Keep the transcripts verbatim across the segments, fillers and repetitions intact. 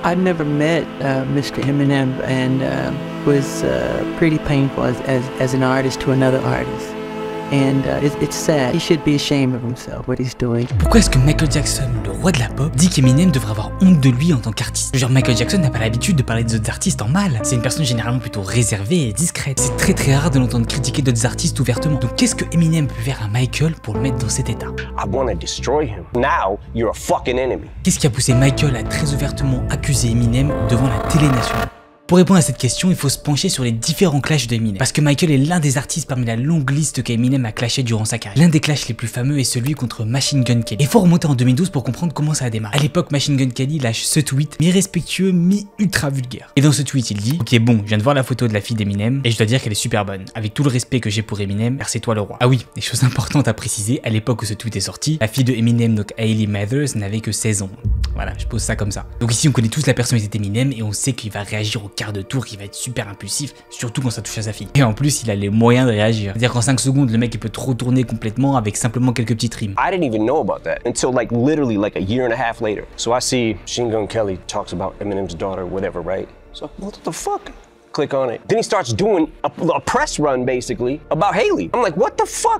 I've never met uh, Mister Eminem, and uh, was uh, pretty painful as, as, as an artist to another artist. And uh, it's, it's sad. He should be ashamed of himself, what he's doing. Pourquoi est-ce que Michael Jackson, le roi de la pop, dit qu'Eminem devrait avoir honte de lui en tant qu'artiste? Genre Michael Jackson n'a pas l'habitude de parler des autres artistes en mal. C'est une personne généralement plutôt réservée et discrète. C'est très très rare de l'entendre critiquer d'autres artistes ouvertement. Donc qu'est-ce que Eminem peut faire à Michael pour le mettre dans cet état? I wanna destroy him. Now you're a fucking enemy. Qu'est-ce qui a poussé Michael à très ouvertement accuser Eminem devant la télé nationale? Pour répondre à cette question, il faut se pencher sur les différents clashs d'Eminem. Parce que Michael est l'un des artistes parmi la longue liste qu'Eminem a clashé durant sa carrière. L'un des clashs les plus fameux est celui contre Machine Gun Kelly. Et il faut remonter en deux mille douze pour comprendre comment ça a démarré. À l'époque, Machine Gun Kelly lâche ce tweet, mi-respectueux, mi-ultra vulgaire. Et dans ce tweet, il dit: ok, bon, je viens de voir la photo de la fille d'Eminem et je dois dire qu'elle est super bonne. Avec tout le respect que j'ai pour Eminem, car c'est toi le roi. Ah oui, des choses importantes à préciser, à l'époque où ce tweet est sorti, la fille de Eminem, donc Hailey Mathers, n'avait que seize ans. Voilà, je pose ça comme ça. Donc ici, on connaît tous la personnalité d'Eminem et on sait qu'il va réagir au quart de tour, qu'il va être super impulsif, surtout quand ça touche à sa fille. Et en plus, il a les moyens de réagir. C'est-à-dire qu'en cinq secondes, le mec il peut trop tourner complètement avec simplement quelques petites rimes. I didn't even know about that until like literally like a year and a half later. So I see Machine Gun Kelly talks about Eminem's daughter, whatever, right? So what the fuck? Click on it. Then he starts doing a, a press run basically about Hailey. I'm like, what the fuck?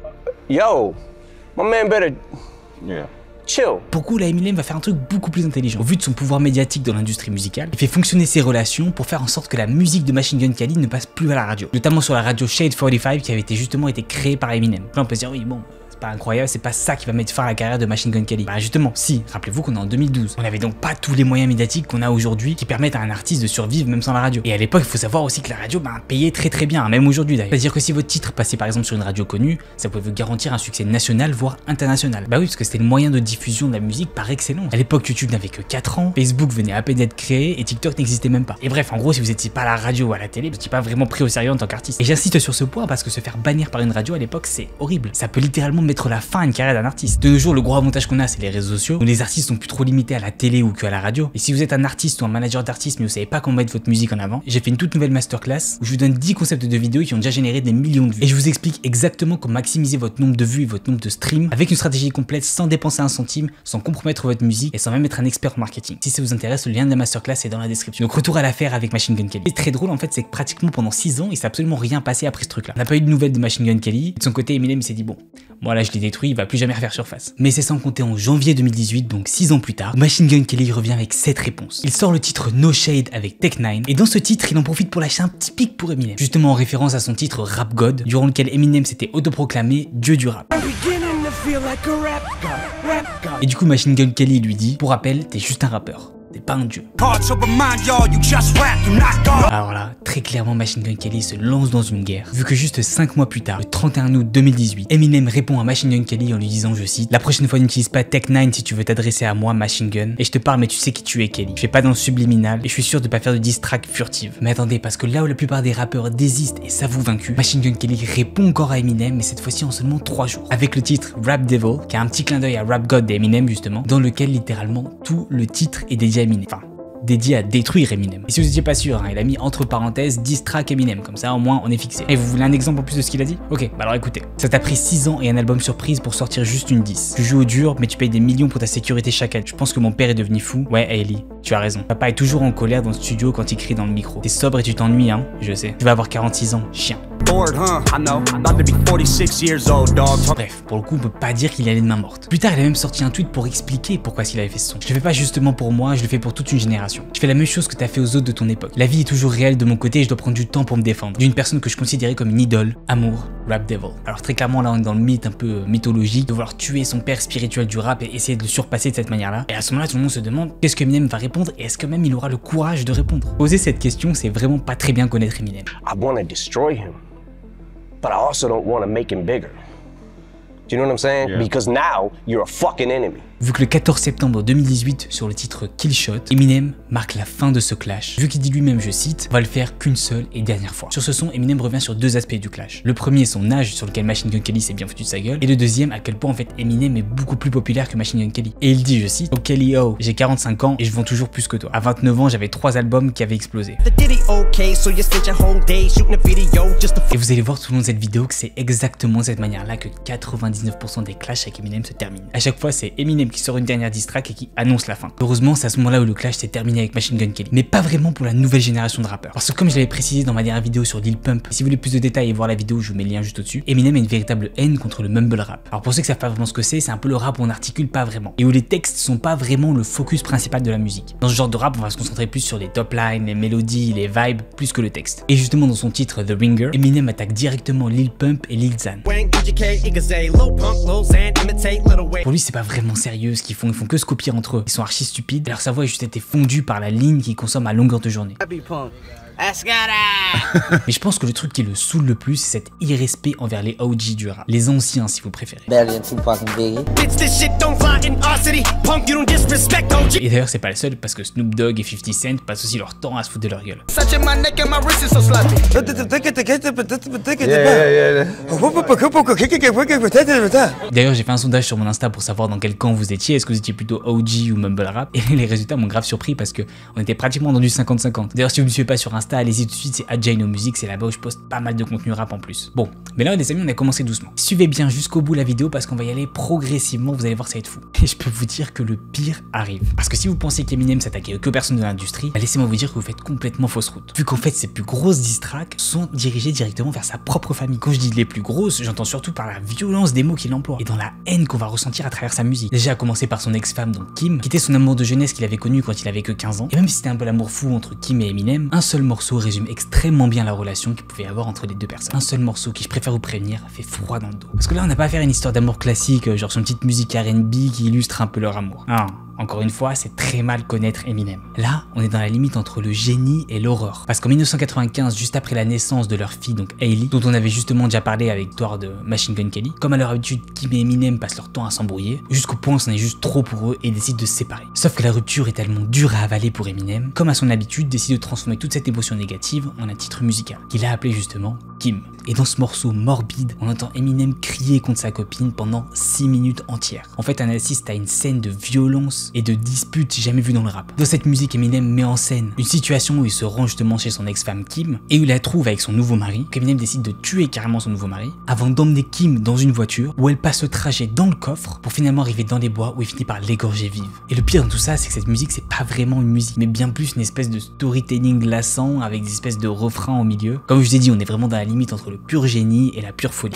Yo, my man better. Yeah. Chill. Pour coup, là, Eminem va faire un truc beaucoup plus intelligent. Au vu de son pouvoir médiatique dans l'industrie musicale, il fait fonctionner ses relations pour faire en sorte que la musique de Machine Gun Kelly ne passe plus à la radio. Notamment sur la radio Shade quarante-cinq qui avait été justement été créée par Eminem. Là, on peut se dire, oui, bon, c'est pas incroyable, c'est pas ça qui va mettre fin à la carrière de Machine Gun Kelly. Bah justement, si, rappelez-vous qu'on est en deux mille douze. On avait donc pas tous les moyens médiatiques qu'on a aujourd'hui qui permettent à un artiste de survivre même sans la radio. Et à l'époque, il faut savoir aussi que la radio, bah, payait très très bien, même aujourd'hui d'ailleurs. C'est-à-dire que si votre titre passait par exemple sur une radio connue, ça pouvait vous garantir un succès national, voire international. Bah oui, parce que c'était le moyen de diffusion de la musique par excellence. À l'époque, YouTube n'avait que quatre ans, Facebook venait à peine d'être créé et TikTok n'existait même pas. Et bref, en gros, si vous étiez pas à la radio ou à la télé, vous n'étiez pas vraiment pris au sérieux en tant qu'artiste. Et j'insiste sur ce point parce que se faire bannir par une radio à l'époque, c'est horrible. Ça peut littéralement mettre la fin à une carrière d'un artiste. De nos jours, le gros avantage qu'on a, c'est les réseaux sociaux, où les artistes sont plus trop limités à la télé ou qu'à la radio. Et si vous êtes un artiste ou un manager d'artiste mais vous savez pas comment mettre votre musique en avant, j'ai fait une toute nouvelle masterclass où je vous donne dix concepts de vidéos qui ont déjà généré des millions de vues. Et je vous explique exactement comment maximiser votre nombre de vues et votre nombre de streams avec une stratégie complète sans dépenser un centime, sans compromettre votre musique et sans même être un expert en marketing. Si ça vous intéresse, le lien de la masterclass est dans la description. Donc retour à l'affaire avec Machine Gun Kelly. C'est très drôle en fait, c'est que pratiquement pendant six ans, il s'est absolument rien passé après ce truc là. On n'a pas eu de nouvelles de Machine Gun Kelly. De son côté, Eminem s'est dit bon, moi là je l'ai détruit, il va plus jamais refaire surface. Mais c'est sans compter en janvier deux mille dix-huit, donc six ans plus tard, Machine Gun Kelly revient avec cette réponse. Il sort le titre No Shade avec Tech Nine, et dans ce titre, il en profite pour lâcher un petit pic pour Eminem, justement en référence à son titre Rap God, durant lequel Eminem s'était autoproclamé dieu du rap. Et du coup, Machine Gun Kelly lui dit, pour rappel, t'es juste un rappeur. T'es pas un dieu. Alors là, très clairement, Machine Gun Kelly se lance dans une guerre, vu que juste cinq mois plus tard, le trente et un août deux mille dix-huit, Eminem répond à Machine Gun Kelly en lui disant, je cite, la prochaine fois n'utilise pas Tech Nine si tu veux t'adresser à moi, Machine Gun, et je te parle mais tu sais qui tu es, Kelly. Je fais pas dans le subliminal et je suis sûr de pas faire de diss track furtive. Mais attendez, parce que là où la plupart des rappeurs désistent et s'avouent vaincus, Machine Gun Kelly répond encore à Eminem, mais cette fois-ci en seulement trois jours, avec le titre Rap Devil, qui a un petit clin d'œil à Rap God d'Eminem justement, dans lequel littéralement tout le titre est dédié à Eminem. Enfin, dédié à détruire Eminem. Et si vous étiez pas sûr, hein, il a mis entre parenthèses diss track Eminem, comme ça au moins on est fixé. Et vous voulez un exemple en plus de ce qu'il a dit? Ok, bah alors écoutez. Ça t'a pris six ans et un album surprise pour sortir juste une diss. Tu joues au dur, mais tu payes des millions pour ta sécurité chaque année. Je pense que mon père est devenu fou. Ouais, Hailey, tu as raison. Papa est toujours en colère dans le studio quand il crie dans le micro. T'es sobre et tu t'ennuies, hein, je sais. Tu vas avoir quarante-six ans, chien. Bref, pour le coup, on peut pas dire qu'il allait de main morte. Plus tard, il a même sorti un tweet pour expliquer pourquoi il avait fait ce son. Je le fais pas justement pour moi, je le fais pour toute une génération. Je fais la même chose que t'as fait aux autres de ton époque. La vie est toujours réelle de mon côté et je dois prendre du temps pour me défendre. D'une personne que je considérais comme une idole, amour, Rap Devil. Alors très clairement, là, on est dans le mythe un peu mythologique de vouloir tuer son père spirituel du rap et essayer de le surpasser de cette manière-là. Et à ce moment-là, tout le monde se demande qu'est-ce que Eminem va répondre et est-ce que même il aura le courage de répondre. Poser cette question, c'est vraiment pas très bien connaître Eminem. I wanna destroy him. But I also don't want to make him bigger. Do you know what I'm saying? Yeah. Because now you're a fucking enemy. Vu que le quatorze septembre deux mille dix-huit, sur le titre Kill Shot, Eminem marque la fin de ce clash, vu qu'il dit lui-même, je cite, on va le faire qu'une seule et dernière fois. Sur ce son, Eminem revient sur deux aspects du clash. Le premier, son âge, sur lequel Machine Gun Kelly s'est bien foutu de sa gueule, et le deuxième, à quel point en fait Eminem est beaucoup plus populaire que Machine Gun Kelly. Et il dit, je cite, oh Kelly, oh, j'ai quarante-cinq ans et je vends toujours plus que toi. À vingt-neuf ans, j'avais trois albums qui avaient explosé. Et vous allez voir tout au long de cette vidéo que c'est exactement de cette manière-là que quatre-vingt-dix-neuf pour cent des clashs avec Eminem se terminent. À chaque fois, c'est Eminem Eminem qui sort une dernière diss track et qui annonce la fin. Heureusement, c'est à ce moment-là où le clash s'est terminé avec Machine Gun Kelly. Mais pas vraiment pour la nouvelle génération de rappeurs. Parce que comme je l'avais précisé dans ma dernière vidéo sur Lil Pump, si vous voulez plus de détails et voir la vidéo, je vous mets le lien juste au-dessus, Eminem a une véritable haine contre le mumble rap. Alors pour ceux qui savent pas vraiment ce que c'est, c'est un peu le rap où on n'articule pas vraiment et où les textes sont pas vraiment le focus principal de la musique. Dans ce genre de rap, on va se concentrer plus sur les top lines, les mélodies, les vibes, plus que le texte. Et justement dans son titre The Ringer, Eminem attaque directement Lil Pump et Lil Xan. Pour lui, c'est pas vraiment sérieux ce qu'ils font, ils font que se copier entre eux. Ils sont archi stupides, alors sa voix a juste été fondue par la ligne qu'ils consomment à longueur de journée. Mais je pense que le truc qui le saoule le plus, c'est cet irrespect envers les O G du rap. Les anciens, si vous préférez. Et d'ailleurs, c'est pas le seul, parce que Snoop Dogg et fifty Cent passent aussi leur temps à se foutre de leur gueule. D'ailleurs, j'ai fait un sondage sur mon Insta pour savoir dans quel camp vous étiez. Est-ce que vous étiez plutôt O G ou mumble rap? Et les résultats m'ont grave surpris parce que on était pratiquement dans du cinquante cinquante. D'ailleurs, si vous me suivez pas sur Insta, allez-y tout de suite, c'est Adjaino Music, c'est là-bas où je poste pas mal de contenu rap en plus. Bon, mais là les amis, on a commencé doucement. Suivez bien jusqu'au bout la vidéo parce qu'on va y aller progressivement, vous allez voir, ça va être fou. Et je peux vous dire que le pire arrive. Parce que si vous pensez qu'Eminem s'attaquait que personne de l'industrie, bah laissez-moi vous dire que vous faites complètement fausse route. Vu qu'en fait ses plus grosses diss tracks sont dirigées directement vers sa propre famille. Quand je dis les plus grosses, j'entends surtout par la violence des mots qu'il emploie et dans la haine qu'on va ressentir à travers sa musique. Déjà à commencer par son ex-femme, donc Kim, qui était son amour de jeunesse qu'il avait connu quand il avait que quinze ans. Et même si c'était un peu l'amour fou entre Kim et Eminem, un seul morceau résume extrêmement bien la relation qu'il pouvait y avoir entre les deux personnes. Un seul morceau qui, je préfère vous prévenir, fait froid dans le dos. Parce que là, on n'a pas à faire une histoire d'amour classique, genre sur une petite musique R and B qui illustre un peu leur amour. Non. Encore une fois, c'est très mal connaître Eminem. Là, on est dans la limite entre le génie et l'horreur. Parce qu'en mille neuf cent quatre-vingt-quinze, juste après la naissance de leur fille, donc Hailey, dont on avait justement déjà parlé avec l'histoire de Machine Gun Kelly, comme à leur habitude, Kim et Eminem passent leur temps à s'embrouiller, jusqu'au point où c'en est juste trop pour eux et décident de se séparer. Sauf que la rupture est tellement dure à avaler pour Eminem, comme à son habitude, décide de transformer toute cette émotion négative en un titre musical, qu'il a appelé justement Kim. Et dans ce morceau morbide, on entend Eminem crier contre sa copine pendant six minutes entières. En fait, on assiste à une scène de violence et de dispute jamais vue dans le rap. Dans cette musique, Eminem met en scène une situation où il se rend justement chez son ex-femme Kim et où il la trouve avec son nouveau mari, qu'Eminem décide de tuer carrément son nouveau mari, avant d'emmener Kim dans une voiture où elle passe le trajet dans le coffre pour finalement arriver dans les bois où il finit par l'égorger vive. Et le pire dans tout ça, c'est que cette musique, c'est pas vraiment une musique, mais bien plus une espèce de storytelling glaçant avec des espèces de refrains au milieu. Comme je vous ai dit, on est vraiment dans la limite entre le pur génie et la pure folie.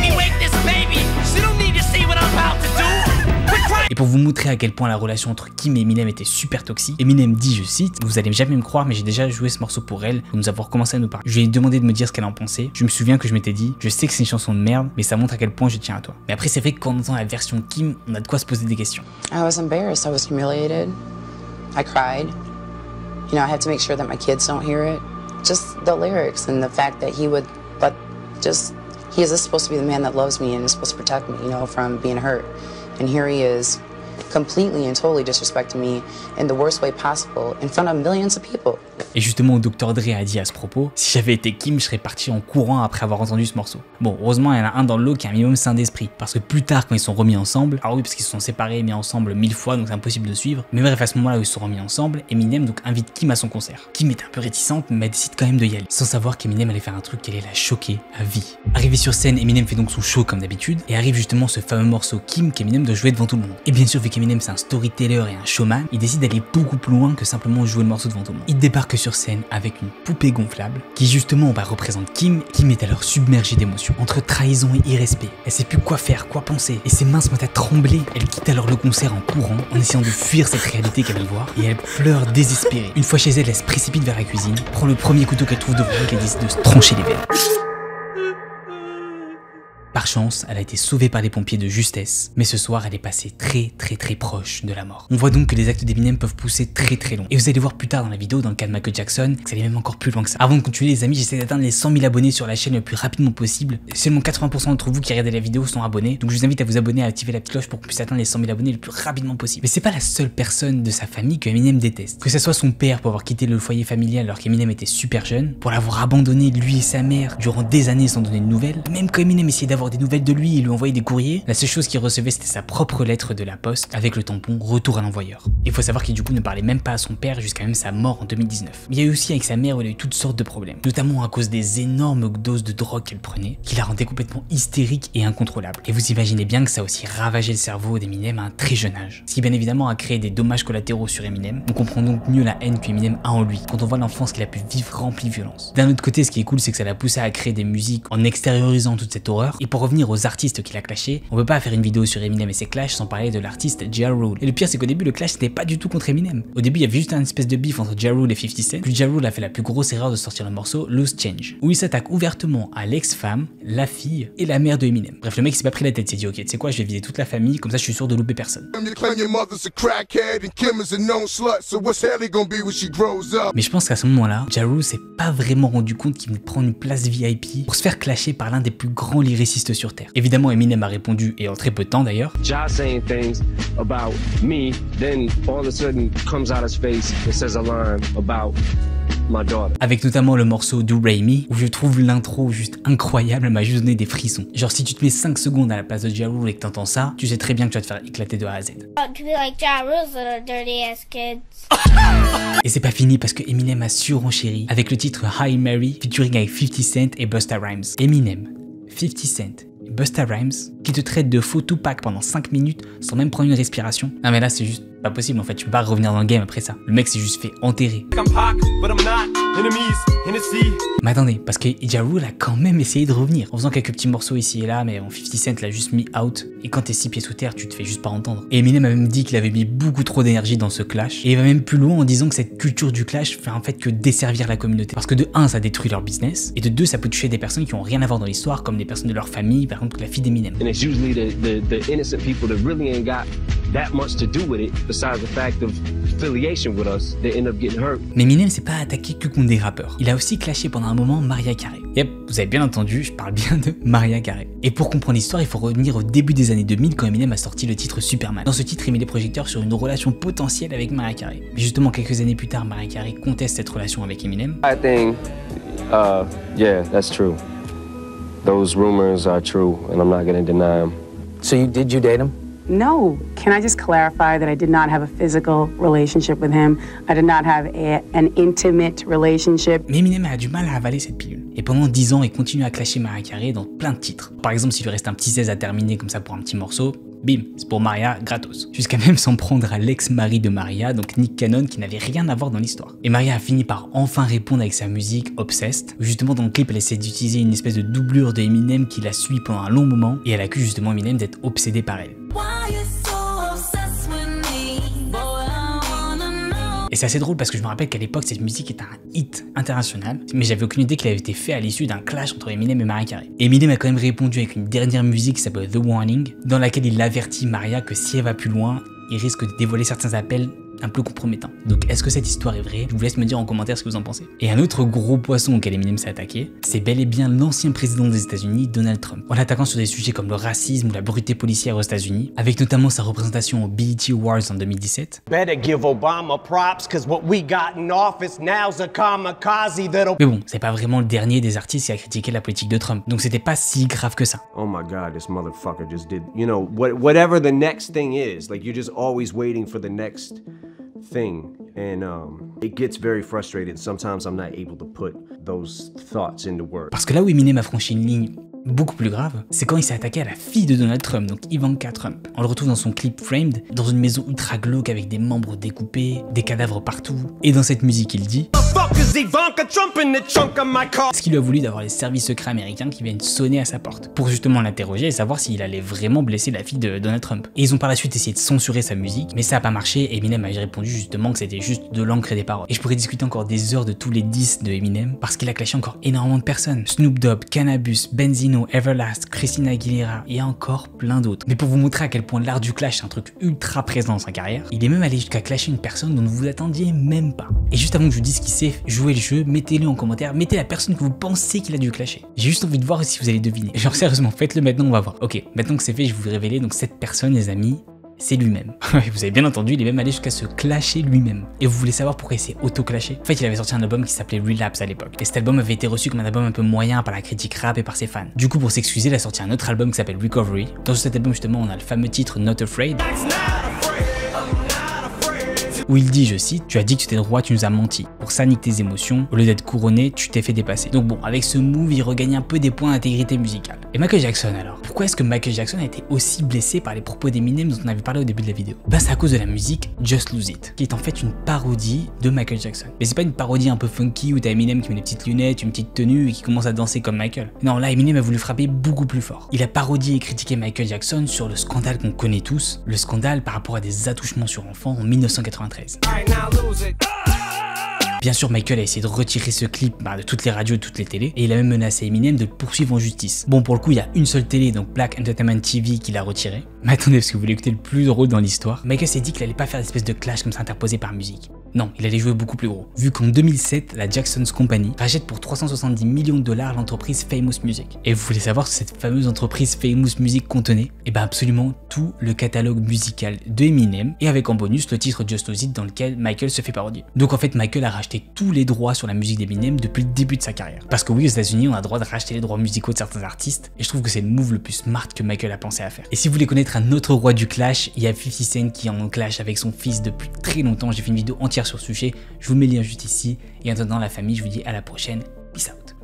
Et pour vous montrer à quel point la relation entre Kim et Eminem était super toxique, Eminem dit, je cite, vous allez jamais me croire mais j'ai déjà joué ce morceau pour elle, pour nous avoir commencé à nous parler. Je lui ai demandé de me dire ce qu'elle en pensait, je me souviens que je m'étais dit, je sais que c'est une chanson de merde, mais ça montre à quel point je tiens à toi. Mais après c'est vrai que quand on entend la version Kim, on a de quoi se poser des questions. I was embarrassed, I was humiliated, I cried, you know I had to make sure that my kids don't hear it, just the lyrics and the fact that he would, but just, he is supposed to be the man that loves me and is supposed to protect me, you know, from being hurt. And here he is, completely and totally disrespecting me in the worst way possible in front of millions of people. Et justement, docteur Dre a dit à ce propos, si j'avais été Kim, je serais parti en courant après avoir entendu ce morceau. Bon, heureusement, il y en a un dans le lot qui a un minimum sain d'esprit, parce que plus tard, quand ils sont remis ensemble, alors oui, parce qu'ils se sont séparés et mis ensemble mille fois, donc c'est impossible de suivre, mais bref, à ce moment-là où ils se sont remis ensemble, Eminem donc invite Kim à son concert. Kim est un peu réticente, mais elle décide quand même de y aller, sans savoir qu'Eminem allait faire un truc qui allait la choquer à vie. Arrivé sur scène, Eminem fait donc son show comme d'habitude, et arrive justement ce fameux morceau Kim qu'Eminem doit jouer devant tout le monde. Et bien sûr, vu qu'Eminem c'est un storyteller et un showman, il décide d'aller beaucoup plus loin que simplement jouer le morceau devant tout le monde. Il débarque sur scène avec une poupée gonflable qui justement bah, représente Kim. Kim est alors submergée d'émotions, entre trahison et irrespect. Elle sait plus quoi faire, quoi penser, et ses mains se mettent à trembler. Elle quitte alors le concert en courant, en essayant de fuir cette réalité qu'elle vient de voir, et elle pleure désespérée. Une fois chez elle, elle se précipite vers la cuisine, prend le premier couteau qu'elle trouve devant elle et décide de se trancher les veines. Par chance, elle a été sauvée par les pompiers de justesse, mais ce soir, elle est passée très très très proche de la mort. On voit donc que les actes d'Eminem peuvent pousser très très loin. Et vous allez voir plus tard dans la vidéo, dans le cas de Michael Jackson, que ça allait même encore plus loin que ça. Avant de continuer les amis, j'essaie d'atteindre les cent mille abonnés sur la chaîne le plus rapidement possible. Seulement quatre-vingts pour cent d'entre vous qui regardez la vidéo sont abonnés, donc je vous invite à vous abonner, à activer la petite cloche pour qu'on puisse atteindre les cent mille abonnés le plus rapidement possible. Mais c'est pas la seule personne de sa famille que Eminem déteste. Que ce soit son père pour avoir quitté le foyer familial alors qu'Eminem était super jeune, pour l'avoir abandonné lui et sa mère durant des années sans donner de nouvelles, même quand Eminem essayait d'avoir avoir des nouvelles de lui et lui envoyer des courriers, la seule chose qu'il recevait c'était sa propre lettre de la poste avec le tampon retour à l'envoyeur. Il faut savoir qu'il du coup ne parlait même pas à son père jusqu'à même sa mort en deux mille dix-neuf. Il y a eu aussi avec sa mère où il a eu toutes sortes de problèmes, notamment à cause des énormes doses de drogue qu'elle prenait, qui la rendaient complètement hystérique et incontrôlable. Et vous imaginez bien que ça a aussi ravagé le cerveau d'Eminem à un très jeune âge. Ce qui bien évidemment a créé des dommages collatéraux sur Eminem. On comprend donc mieux la haine qu'Eminem a en lui quand on voit l'enfance qu'il a pu vivre remplie de violence. D'un autre côté, ce qui est cool, c'est que ça l'a poussé à créer des musiques en extériorisant toute cette horreur. Et pour revenir aux artistes qu'il a clashés, on peut pas faire une vidéo sur Eminem et ses clashs sans parler de l'artiste Ja Rule. Et le pire, c'est qu'au début, le clash n'était pas du tout contre Eminem. Au début, il y avait juste un espèce de bif entre Ja Rule et fifty Cent. Puis Ja Rule a fait la plus grosse erreur de sortir le morceau Loose Change, où il s'attaque ouvertement à l'ex-femme, la fille et la mère de Eminem. Bref, le mec s'est pas pris la tête, il s'est dit ok, tu sais quoi, je vais vider toute la famille, comme ça je suis sûr de louper personne. Mais je pense qu'à ce moment-là, Ja Rule s'est pas vraiment rendu compte qu'il venait de prendre une place V I P pour se faire clasher par l'un des plus grands lyricistes sur terre. Évidemment, Eminem a répondu, et en très peu de temps d'ailleurs. Ja saying things about me, then all of a sudden comes out his face and says a line about my daughter. Avec notamment le morceau Do Re Mi, où je trouve l'intro juste incroyable, elle m'a juste donné des frissons. Genre si tu te mets cinq secondes à la place de Ja Rule et que t'entends ça, tu sais très bien que tu vas te faire éclater de A à Z. Et c'est pas fini parce que Eminem a surenchéri avec le titre Hail Mary featuring avec fifty Cent et Busta Rhymes. Eminem, fifty Cent et Busta Rhymes qui te traitent de faux Tupac pendant cinq minutes sans même prendre une respiration. Non mais là c'est juste pas possible en fait, tu peux pas revenir dans le game après ça. Le mec s'est juste fait enterrer. Mais attendez, parce que Ja Rule a quand même essayé de revenir en faisant quelques petits morceaux ici et là, mais bon, fifty Cent l'a juste mis out. Et quand t'es six pieds sous terre, tu te fais juste pas entendre. Et Eminem a même dit qu'il avait mis beaucoup trop d'énergie dans ce clash. Et il va même plus loin en disant que cette culture du clash fait en fait que desservir la communauté. Parce que de un, ça détruit leur business, et de deux, ça peut toucher des personnes qui ont rien à voir dans l'histoire, comme des personnes de leur famille, par exemple la fille d'Eminem. And it's usually the, the, the innocent people that really ain't got that much to do with it, besides the fact of affiliation with us, they end up getting hurt. Mais Eminem s'est pas attaqué que contre des rappeurs. Il a aussi clashé pendant un moment Mariah Carey. Yep, vous avez bien entendu, je parle bien de Mariah Carey. Et pour comprendre l'histoire, il faut revenir au début des années deux mille quand Eminem a sorti le titre Superman. Dans ce titre, il met les projecteurs sur une relation potentielle avec Mariah Carey. Mais justement, quelques années plus tard, Mariah Carey conteste cette relation avec Eminem. I think, uh, yeah, that's true. Those rumors are true, and I'm not gonna deny them. So you did you date him? No. Can I just clarify that I did not have a physical relationship with him? I did not have a, an intimate relationship. Mais Eminem a du mal à avaler cette pilule. Et pendant dix ans, il continue à clasher Mariah Carey dans plein de titres. Par exemple, s'il lui reste un petit seize à terminer comme ça pour un petit morceau, bim, c'est pour Mariah gratos. Jusqu'à même s'en prendre à l'ex-mari de Mariah, donc Nick Cannon, qui n'avait rien à voir dans l'histoire. Et Mariah a fini par enfin répondre avec sa musique Obsessed, où justement dans le clip elle essaie d'utiliser une espèce de doublure de Eminem qui la suit pendant un long moment, et elle accuse justement Eminem d'être obsédé par elle. Et c'est assez drôle parce que je me rappelle qu'à l'époque cette musique était un hit international, mais j'avais aucune idée qu'il avait été fait à l'issue d'un clash entre Eminem et Mariah Carey. Et Eminem a quand même répondu avec une dernière musique qui s'appelle The Warning, dans laquelle il avertit Mariah que si elle va plus loin, il risque de dévoiler certains appels un peu compromettants. Donc est-ce que cette histoire est vraie? Je vous laisse me dire en commentaire ce que vous en pensez. Et un autre gros poisson auquel Eminem s'est attaqué, c'est bel et bien l'ancien président des États-Unis, Donald Trump, en l'attaquant sur des sujets comme le racisme ou la brutalité policière aux États-Unis, avec notamment sa représentation au B E T Awards en deux mille dix-sept. Better give Obama props, cause what we got in office now's a kamikaze that'll... Mais bon, c'est pas vraiment le dernier des artistes qui a critiqué la politique de Trump, donc c'était pas si grave que ça. Oh my God, this motherfucker just did, you know, what, whatever the next thing is, like you're just always waiting for the next thing, and um, it gets very frustrating. Sometimes I'm not able to put those thoughts into words. Parce que là où Eminem a franchi une ligne beaucoup plus grave, c'est quand il s'est attaqué à la fille de Donald Trump, donc Ivanka Trump. On le retrouve dans son clip Framed, dans une maison ultra glauque avec des membres découpés, des cadavres partout, et dans cette musique il dit ce qu'il lui a voulu d'avoir les services secrets américains qui viennent sonner à sa porte, pour justement l'interroger et savoir s'il allait vraiment blesser la fille de Donald Trump. Et ils ont par la suite essayé de censurer sa musique, mais ça a pas marché, et Eminem a répondu justement que c'était juste de l'encre et des paroles. Et je pourrais discuter encore des heures de tous les diss de Eminem, parce qu'il a clashé encore énormément de personnes. Snoop Dogg, Cannabis, Benzino, Everlast, Christina Aguilera, et encore plein d'autres. Mais pour vous montrer à quel point l'art du clash est un truc ultra présent dans sa carrière, il est même allé jusqu'à clasher une personne dont vous attendiez même pas. Et juste avant que je vous dise qui c'est, jouez le jeu, mettez-le en commentaire, mettez la personne que vous pensez qu'il a dû clasher. J'ai juste envie de voir si vous allez deviner. Genre sérieusement, faites-le maintenant, on va voir. Ok, maintenant que c'est fait, je vais vous révéler donc cette personne, les amis, c'est lui-même. Vous avez bien entendu, il est même allé jusqu'à se clasher lui-même. Et vous voulez savoir pourquoi il s'est auto-clashé? En fait, il avait sorti un album qui s'appelait Relapse à l'époque. Et cet album avait été reçu comme un album un peu moyen par la critique rap et par ses fans. Du coup, pour s'excuser, il a sorti un autre album qui s'appelle Recovery. Dans cet album, justement, on a le fameux titre Not Afraid, où il dit, je cite, tu as dit que tu étais droit, tu nous as menti. Pour ça, nique tes émotions. Au lieu d'être couronné, tu t'es fait dépasser. Donc bon, avec ce move, il regagne un peu des points d'intégrité musicale. Et Michael Jackson alors? Pourquoi est-ce que Michael Jackson a été aussi blessé par les propos d'Eminem dont on avait parlé au début de la vidéo? Ben c'est à cause de la musique Just Lose It, qui est en fait une parodie de Michael Jackson. Mais c'est pas une parodie un peu funky où t'as Eminem qui met des petites lunettes, une petite tenue et qui commence à danser comme Michael. Non, là Eminem a voulu frapper beaucoup plus fort. Il a parodié et critiqué Michael Jackson sur le scandale qu'on connaît tous, le scandale par rapport à des attouchements sur enfants en mille neuf cent quatre-vingt-treize. Bien sûr, Michael a essayé de retirer ce clip bah, de toutes les radios et de toutes les télés, et il a même menacé Eminem de le poursuivre en justice. Bon, pour le coup, il y a une seule télé, donc Black Entertainment T V, qui l'a retiré. Mais attendez, parce que vous voulez écouter le plus drôle dans l'histoire. Michael s'est dit qu'il allait pas faire d'espèce de clash comme ça interposé par musique. Non, il allait jouer beaucoup plus gros. Vu qu'en deux mille sept, la Jackson's Company rachète pour trois cent soixante-dix millions de dollars l'entreprise Famous Music. Et vous voulez savoir ce que cette fameuse entreprise Famous Music contenait? Et ben absolument tout le catalogue musical de Eminem, et avec en bonus le titre Just Lose It dans lequel Michael se fait parodier. Donc en fait, Michael a racheté tous les droits sur la musique d'Eminem depuis le début de sa carrière. Parce que oui, aux États-Unis, on a le droit de racheter les droits musicaux de certains artistes, et je trouve que c'est le move le plus smart que Michael a pensé à faire. Et si vous voulez connaître un autre roi du clash, il y a fifty Cent qui est en clash avec son fils depuis très longtemps. J'ai fait une vidéo entière sur ce sujet, je vous mets le lien juste ici, et en attendant la famille, je vous dis à la prochaine, peace out.